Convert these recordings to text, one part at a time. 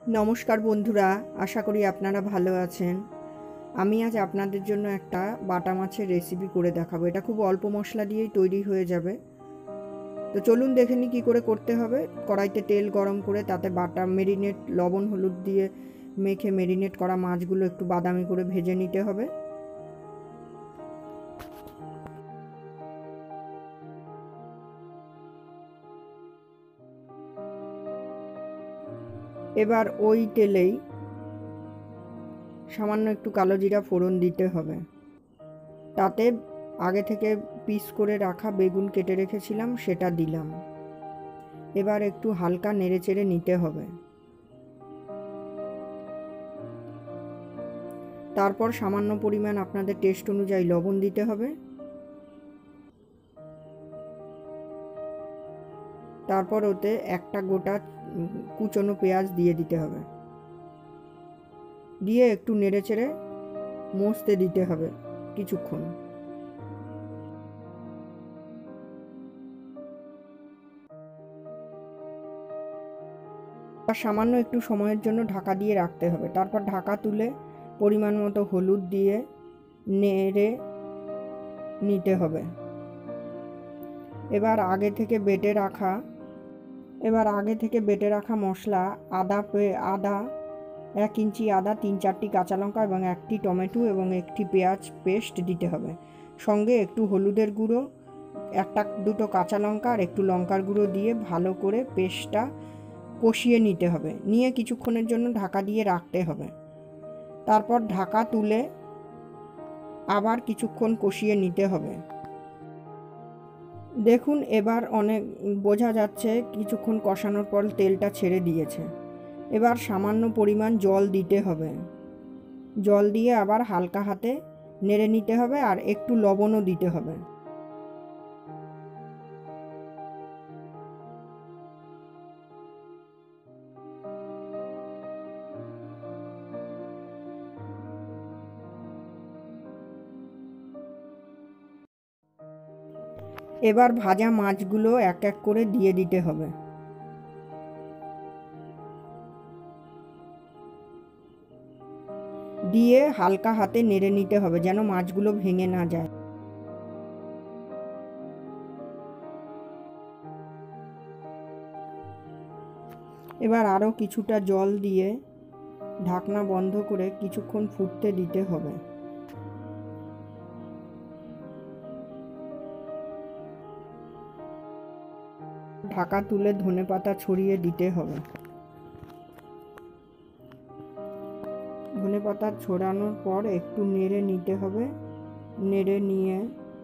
নমস্কার বন্ধুরা, আশা করি আপনারা ভালো আছেন। আমি আজ আপনাদের জন্য একটা বাটা মাছের রেসিপি করে দেখাবো। এটা খুব অল্প মশলা দিয়েই তৈরি হয়ে যাবে। তো চলুন দেখে নিই কী করে করতে হবে। কড়াইতে তেল গরম করে তাতে বাটা মেরিনেট লবণ হলুদ দিয়ে মেখে মেরিনেট করা মাছগুলো একটু বাদামি করে ভেজে নিতে হবে। এবার ওই তেলেই সামান্য একটু কালো জিরা ফোড়ন দিতে হবে। তাতে আগে থেকে পিস করে রাখা বেগুন কেটে রেখেছিলাম, সেটা দিলাম। এবার একটু হালকা নেড়েচেড়ে নিতে হবে। তারপর সামান্য পরিমাণ আপনাদের টেস্ট অনুযায়ী লবণ দিতে হবে। তারপর ওতে একটা গোটা কুচনো পেঁয়াজ দিয়ে দিতে হবে, দিয়ে একটু নেড়েচেড়ে মশতে দিতে হবে কিছুক্ষণ। আর সামান্য একটু সময়ের জন্য ঢাকা দিয়ে রাখতে হবে। তারপর ঢাকা তুলে পরিমাণ মতো হলুদ দিয়ে নেড়ে নিতে হবে। এবার আগে থেকে বেটে রাখা মশলা, আদা 1 ইঞ্চি আদা, 3-4টি কাঁচা লঙ্কা এবং 1টি টমেটো এবং 1টি পেঁয়াজ পেস্ট দিতে হবে। সঙ্গে একটু হলুদের গুঁড়ো, 1-2টো কাঁচা লঙ্কা আর একটু লঙ্কার গুঁড়ো দিয়ে ভালো করে পেস্টটা কষিয়ে নিতে হবে। নিয়ে কিছুক্ষণের জন্য ঢাকা দিয়ে রাখতে হবে। তারপর ঢাকা তুলে আবার কিছুক্ষণ কষিয়ে নিতে হবে। দেখুন এবার অনেক বোঝা যাচ্ছে কিছুক্ষণ কষানোর পর তেলটা ছেড়ে দিয়েছে। এবার সামান্য পরিমাণ জল দিতে হবে। জল দিয়ে আবার হালকা হাতে নেড়ে নিতে হবে আর একটু লবণও দিতে হবে। এবার ভাজা মাছগুলো এক এক করে দিয়ে দিতে হবে। দিয়ে হালকা হাতে নেড়ে নিতে হবে যেন মাছগুলো ভেঙে না যায়। এবার আরও কিছুটা জল দিয়ে ঢাকনা বন্ধ করে কিছুক্ষণ ফুটতে দিতে হবে। ঢাকা তুলে ধনেপাতা ছড়িয়ে দিতে হবে। ধনেপাতা ছড়ানোর পর একটু নেড়ে নিতে হবে। নেড়ে নিয়ে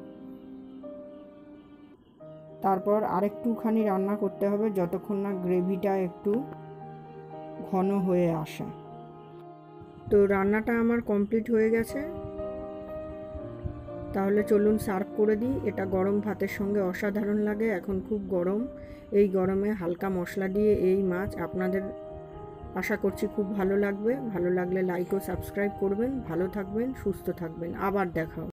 তারপর আরেকটুখানি রান্না করতে হবে যতক্ষণ না গ্রেভিটা একটু ঘন হয়ে আসে। তো রান্নাটা আমার কমপ্লিট হয়ে গেছে। তাহলে চলুন সার্ভ করে দিই। এটা গরম ভাতের সঙ্গে অসাধারণ লাগে। এখন খুব গরম, এই গরমে হালকা মশলা দিয়ে এই মাছ আপনাদের আশা করছি খুব ভালো লাগবে। ভালো লাগলে লাইক ও সাবস্ক্রাইব করবেন। ভালো থাকবেন, সুস্থ থাকবেন। আবার দেখা হবে।